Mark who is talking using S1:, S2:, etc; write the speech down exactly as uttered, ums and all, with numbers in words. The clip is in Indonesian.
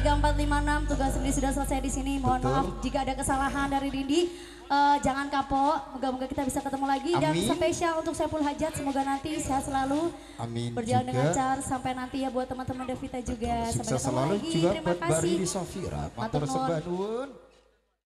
S1: tiga empat lima enam tugas Rindi sudah selesai di sini. Mohon
S2: Betul.
S1: maaf jika ada kesalahan dari Rindi. Uh, jangan kapok, moga-moga kita bisa ketemu lagi.
S2: Amin.
S1: Dan spesial untuk Saiful Hajat, semoga nanti sehat selalu.
S2: Amin.
S1: Berjalan
S2: juga.
S1: dengan lancar sampai nanti ya buat teman-teman Devita juga.
S2: Betul.
S1: Sampai
S2: Sukses
S1: ketemu
S2: selalu
S1: lagi.
S2: juga
S1: Terima
S2: buat
S1: kasih.
S2: Rindi Savira. Matur
S1: Matur nuwun.
S2: sembah nuwun.